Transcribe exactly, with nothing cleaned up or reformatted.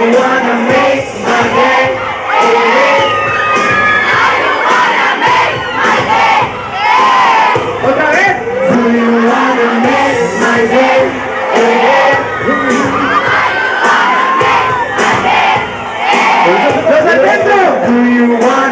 wanna make my day? Otra vez. Do you wanna make my day? Los adentro. Do you wanna